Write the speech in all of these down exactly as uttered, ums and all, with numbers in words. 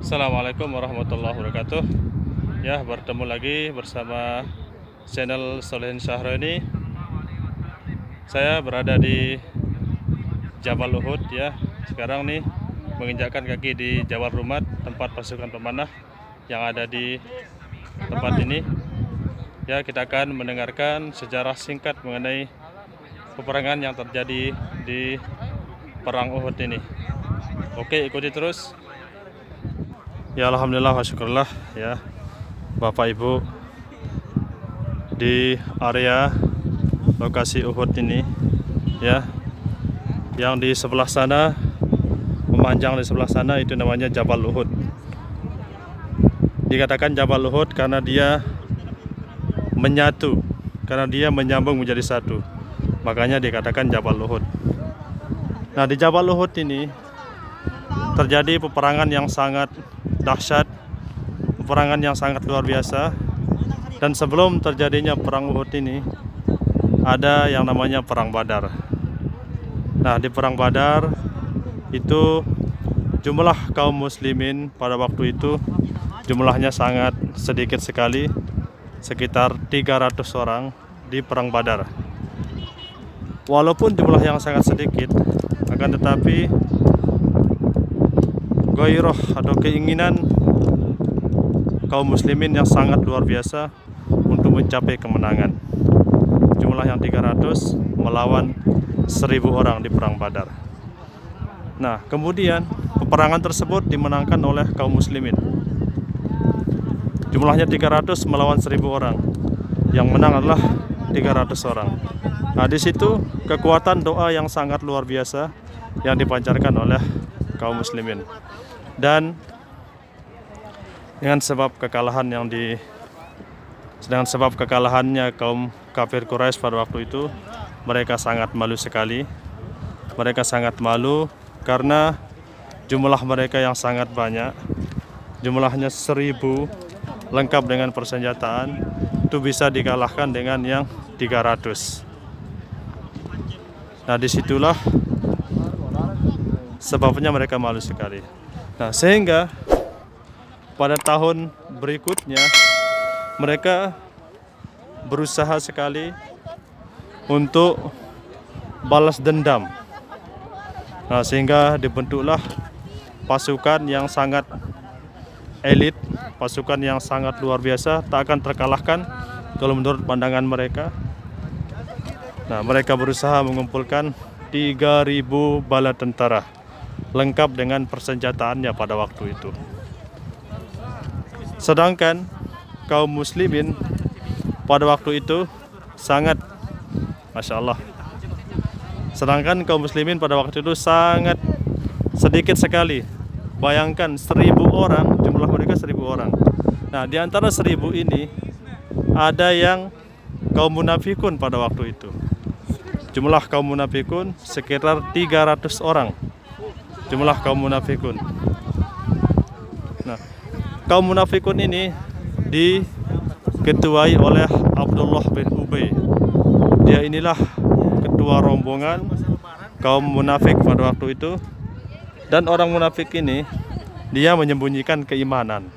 Assalamualaikum warahmatullahi wabarakatuh. Ya, bertemu lagi bersama channel Solihin Syahrini. Saya berada di Jabal Uhud ya. Sekarang nih menginjakkan kaki di Jabal Rumat, tempat pasukan pemanah yang ada di tempat ini. Ya, kita akan mendengarkan sejarah singkat mengenai peperangan yang terjadi di Perang Uhud ini. Oke, ikuti terus. Ya, alhamdulillah wa syukurlah ya Bapak Ibu, di area lokasi Uhud ini ya, yang di sebelah sana, memanjang di sebelah sana, itu namanya Jabal Uhud. Dikatakan Jabal Uhud karena dia menyatu, karena dia menyambung menjadi satu, makanya dikatakan Jabal Uhud. Nah, di Jabal Uhud ini terjadi peperangan yang sangat dahsyat, peperangan yang sangat luar biasa. Dan sebelum terjadinya perang Uhud ini, ada yang namanya perang Badar. Nah, di perang Badar itu jumlah kaum muslimin pada waktu itu jumlahnya sangat sedikit sekali, sekitar tiga ratus orang di perang Badar. Walaupun jumlah yang sangat sedikit, akan tetapi gairah atau keinginan kaum muslimin yang sangat luar biasa untuk mencapai kemenangan. Jumlah yang tiga ratus melawan seribu orang di perang Badar. Nah, kemudian peperangan tersebut dimenangkan oleh kaum muslimin. Jumlahnya tiga ratus melawan seribu orang. Yang menang adalah tiga ratus orang. Nah, di situ kekuatan doa yang sangat luar biasa yang dipancarkan oleh kaum muslimin. Dan dengan sebab kekalahan yang di dengan sebab kekalahannya kaum kafir Quraisy pada waktu itu, mereka sangat malu sekali. Mereka sangat malu karena jumlah mereka yang sangat banyak, jumlahnya seribu, lengkap dengan persenjataan, itu bisa dikalahkan dengan yang tiga ratus. Nah, disitulah sebabnya mereka malu sekali. Nah, sehingga pada tahun berikutnya mereka berusaha sekali untuk balas dendam. Nah, sehingga dibentuklah pasukan yang sangat elit, pasukan yang sangat luar biasa, tak akan terkalahkan kalau menurut pandangan mereka. Nah, mereka berusaha mengumpulkan tiga ribu bala tentara lengkap dengan persenjataannya pada waktu itu. Sedangkan kaum muslimin pada waktu itu sangat, Masya Allah, sedangkan kaum muslimin pada waktu itu sangat sedikit sekali. Bayangkan seribu orang, jumlah mereka seribu orang. Nah, di antara seribu ini ada yang kaum munafikun pada waktu itu. Jumlah kaum munafikun sekitar tiga ratus orang. Jumlah kaum munafikun. Nah, kaum munafikun ini diketuai oleh Abdullah bin Ubay. Dia inilah ketua rombongan kaum munafik pada waktu itu. Dan orang munafik ini, dia menyembunyikan keimanan.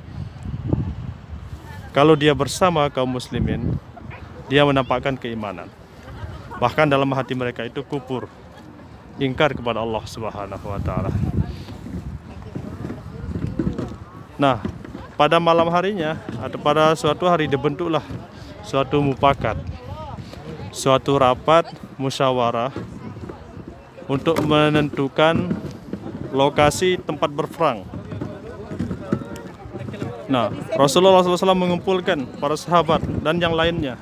Kalau dia bersama kaum muslimin, dia menampakkan keimanan. Bahkan dalam hati mereka itu kufur, ingkar kepada Allah Subhanahu wa taala. Nah, pada malam harinya atau pada suatu hari dibentuklah suatu mufakat, suatu rapat musyawarah untuk menentukan lokasi tempat berperang. Nah, Rasulullah shallallahu alaihi wasallam mengumpulkan para sahabat dan yang lainnya.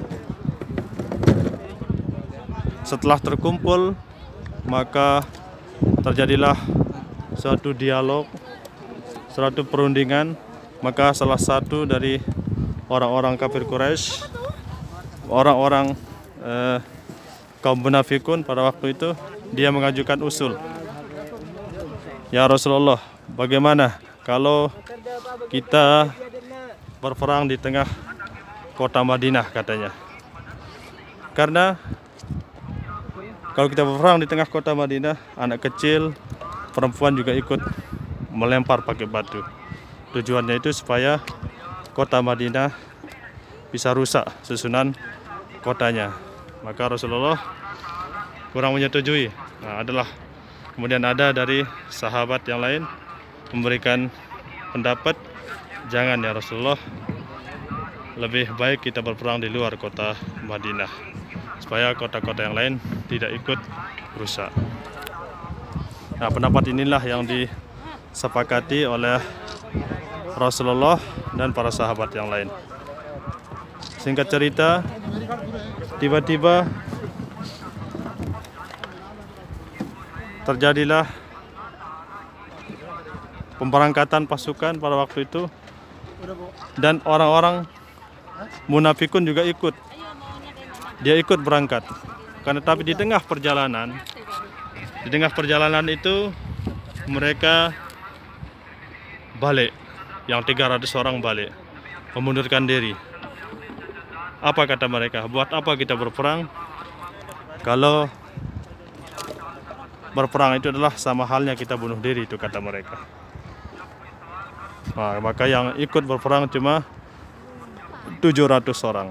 Setelah terkumpul, maka terjadilah suatu dialog, suatu perundingan. Maka salah satu dari orang-orang kafir Quraisy, orang-orang eh, kaum munafikun pada waktu itu, dia mengajukan usul. Ya Rasulullah, bagaimana kalau kita berperang di tengah kota Madinah, katanya. Karena kalau kita berperang di tengah kota Madinah, anak kecil, perempuan juga ikut melempar pakai batu. Tujuannya itu supaya kota Madinah bisa rusak susunan kotanya. Maka Rasulullah kurang menyetujui. Nah, adalah kemudian ada dari sahabat yang lain memberikan pendapat, jangan ya Rasulullah, lebih baik kita berperang di luar kota Madinah supaya kota-kota yang lain tidak ikut rusak. Nah, pendapat inilah yang disepakati oleh Rasulullah dan para sahabat yang lain. Singkat cerita, tiba-tiba terjadilah pemberangkatan pasukan pada waktu itu, dan orang-orang munafikun juga ikut. Dia ikut berangkat. Karena tapi di tengah perjalanan, di tengah perjalanan itu mereka balik. Yang tiga ratus orang balik, memundurkan diri. Apa kata mereka? Buat apa kita berperang kalau berperang itu adalah sama halnya kita bunuh diri, itu kata mereka. Nah, maka yang ikut berperang cuma tujuh ratus orang.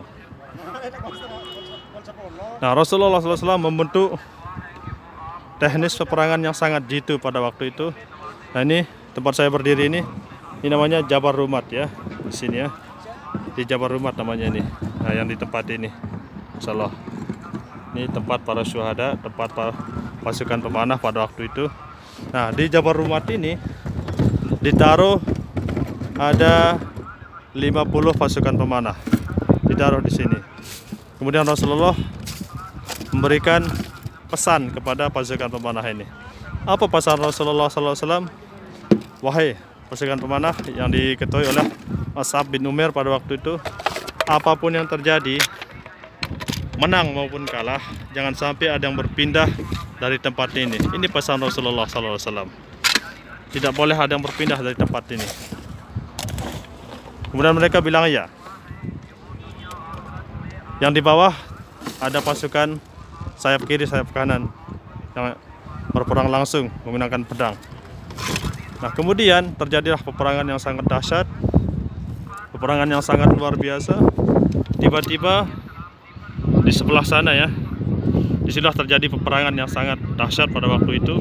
Nah, Rasulullah shallallahu alaihi wasallam membentuk teknis peperangan yang sangat jitu pada waktu itu. Nah, ini tempat saya berdiri ini, ini namanya Jabar Rumat ya, di sini ya, di Jabar Rumat namanya ini. Nah, yang di tempat ini, insyaallah, ini tempat para syuhada, tempat para pasukan pemanah pada waktu itu. Nah, di Jabar Rumat ini ditaruh ada lima puluh pasukan pemanah, ditaruh di sini. Kemudian Rasulullah memberikan pesan kepada pasukan pemanah ini. Apa pesan Rasulullah shallallahu alaihi wasallam? Wahai pasukan pemanah yang diketuai oleh Mus'ab bin Umair pada waktu itu, apapun yang terjadi, menang maupun kalah, jangan sampai ada yang berpindah dari tempat ini. Ini pesan Rasulullah shallallahu alaihi wasallam. Tidak boleh ada yang berpindah dari tempat ini. Kemudian mereka bilang ya. Yang di bawah ada pasukan sayap kiri, sayap kanan yang berperang langsung menggunakan pedang. Nah, kemudian terjadilah peperangan yang sangat dahsyat, peperangan yang sangat luar biasa. Tiba-tiba di sebelah sana ya, disinilah terjadi peperangan yang sangat dahsyat pada waktu itu.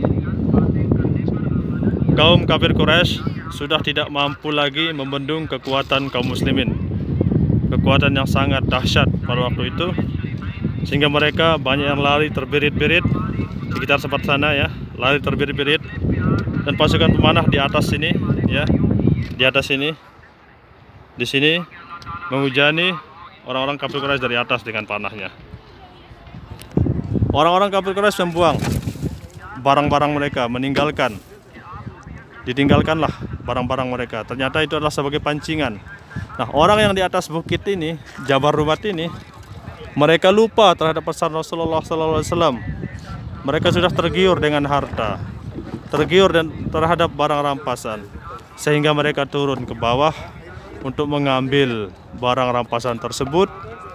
Kaum kafir Quraisy sudah tidak mampu lagi membendung kekuatan kaum muslimin, kekuatan yang sangat dahsyat pada waktu itu, sehingga mereka banyak yang lari terbirit-birit di sekitar tempat sana ya, lari terbirit-birit. Dan pasukan pemanah di atas sini ya, di atas sini, di sini menghujani orang-orang kafir Quraisy dari atas dengan panahnya. Orang-orang kafir Quraisy membuang barang-barang mereka, meninggalkan, ditinggalkanlah barang-barang mereka. Ternyata itu adalah sebagai pancingan. Nah, orang yang di atas bukit ini, Jabar Rumat ini, mereka lupa terhadap pesan Rasulullah shallallahu alaihi wasallam. Mereka sudah tergiur dengan harta, tergiur dan terhadap barang rampasan, sehingga mereka turun ke bawah untuk mengambil barang rampasan tersebut.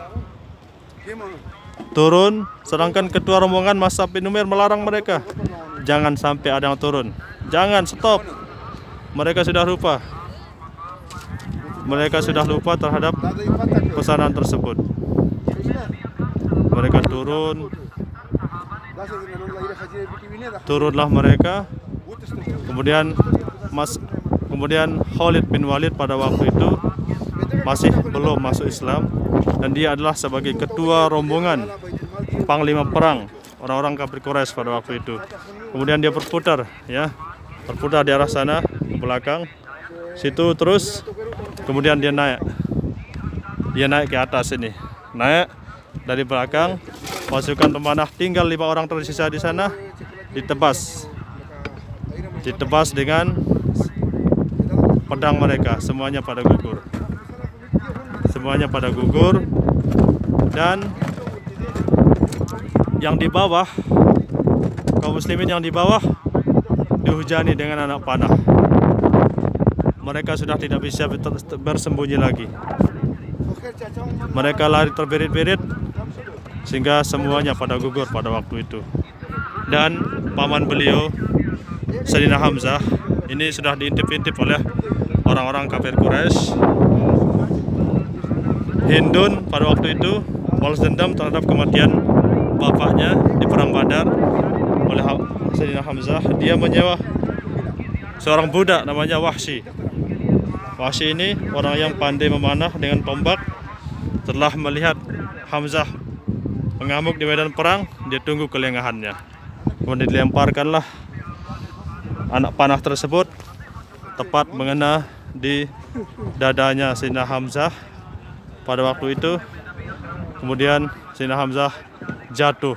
Turun, sedangkan ketua rombongan Mus'ab bin Umair melarang mereka, jangan sampai ada yang turun, jangan, stop. Mereka sudah lupa, mereka sudah lupa terhadap pesanan tersebut. Mereka turun, turunlah mereka. Kemudian Mas, kemudian Khalid bin Walid pada waktu itu masih belum masuk Islam, dan dia adalah sebagai ketua rombongan panglima perang orang-orang kafir Quraisy pada waktu itu. Kemudian dia berputar ya, berputar di arah sana ke belakang situ terus. Kemudian dia naik, dia naik ke atas ini, naik dari belakang. Pasukan pemanah tinggal lima orang tersisa di sana, ditebas, ditebas dengan pedang mereka. Semuanya pada gugur, semuanya pada gugur. Dan yang di bawah, kaum muslimin yang di bawah dihujani dengan anak panah. Mereka sudah tidak bisa bersembunyi lagi. Mereka lari terbirit-birit sehingga semuanya pada gugur pada waktu itu. Dan paman beliau, Sayyidina Hamzah, ini sudah diintip-intip oleh orang-orang kafir Quraisy. Hindun pada waktu itu balas dendam terhadap kematian bapaknya di perang Badar oleh Sayyidina Hamzah. Dia menyewa seorang budak namanya Wahsy. Wahsy ini orang yang pandai memanah dengan tombak. Setelah melihat Hamzah mengamuk di medan perang, dia tunggu kelengahannya. Kemudian dilemparkanlah anak panah tersebut tepat mengena di dadanya Sayyidina Hamzah pada waktu itu. Kemudian Sayyidina Hamzah jatuh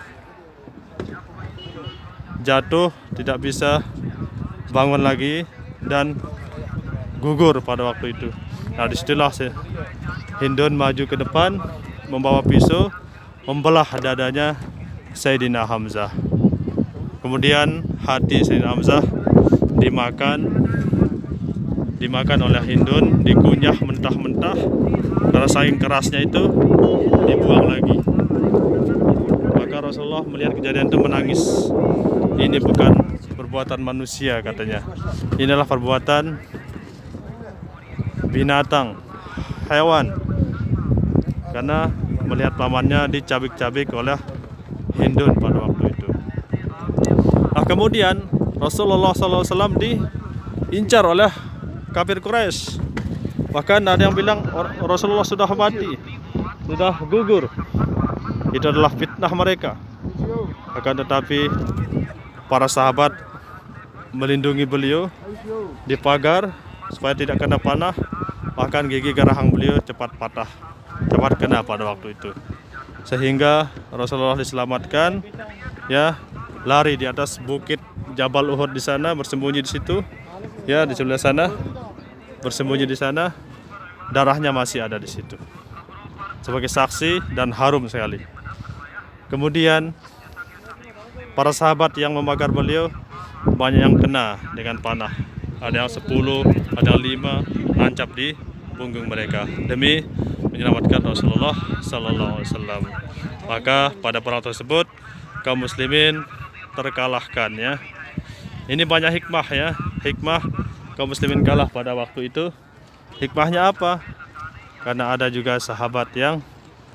jatuh tidak bisa bangun lagi dan gugur pada waktu itu. Nah, disitulah Hindun maju ke depan membawa pisau membelah dadanya Sayyidina Hamzah. Kemudian hati Sayyidina Hamzah dimakan dimakan oleh Hindun, dikunyah mentah-mentah. Karena saking kerasnya itu dibuang lagi. Maka Rasulullah melihat kejadian itu menangis. Ini bukan perbuatan manusia, katanya. Inilah perbuatan binatang, hewan. Karena melihat pamannya dicabik-cabik oleh Hindun pada waktu itu. Nah, kemudian Rasulullah shallallahu alaihi wasallam diincar oleh kafir Quraisy. Bahkan ada yang bilang Rasulullah sudah mati, sudah gugur. Itu adalah fitnah mereka. Akan tetapi para sahabat melindungi beliau di pagar supaya tidak kena panah. Bahkan gigi geraham beliau cepat patah, cepat kena pada waktu itu. Sehingga Rasulullah diselamatkan, ya, lari di atas bukit Jabal Uhud di sana, bersembunyi di situ, ya, di sebelah sana. Bersembunyi di sana, darahnya masih ada di situ sebagai saksi dan harum sekali. Kemudian para sahabat yang membakar beliau banyak yang kena dengan panah. Ada yang sepuluh, ada yang lima, nancap di punggung mereka demi menyelamatkan Rasulullah Sallallahu Alaihi Wasallam. Maka pada perang tersebut kaum muslimin terkalahkan, ya. Ini banyak hikmah, ya, hikmah kaum muslimin kalah pada waktu itu. Hikmahnya apa? Karena ada juga sahabat yang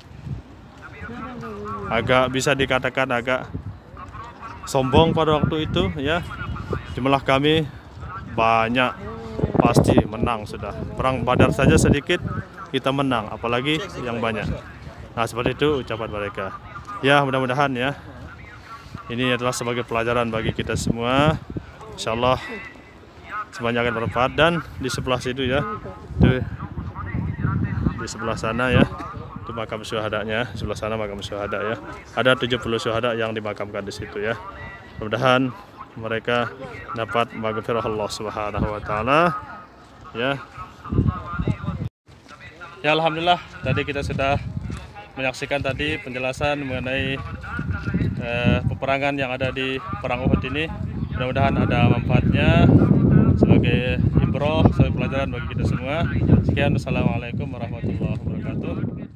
agak bisa dikatakan agak sombong pada waktu itu, ya. Jumlah kami banyak, pasti menang sudah. Perang Badar saja sedikit kita menang, apalagi yang banyak. Nah, seperti itu ucapan mereka. Ya, mudah-mudahan, ya, ini adalah sebagai pelajaran bagi kita semua. Insyaallah sebanyak yang bermanfaat. Dan di sebelah situ, ya, itu di sebelah sana, ya, itu makam syuhadanya. Sebelah sana makam syuhada, ya. Ada tujuh puluh syuhada yang dimakamkan di situ, ya. Mudah-mudahan mereka dapat maghfirah Allah Subhanahu wa taala, ya. Ya, alhamdulillah tadi kita sudah menyaksikan tadi penjelasan mengenai eh, peperangan yang ada di perang Uhud ini. Mudah-mudahan ada manfaatnya sebagai ibrah, sebagai pelajaran bagi kita semua. Sekian, wassalamualaikum warahmatullahi wabarakatuh.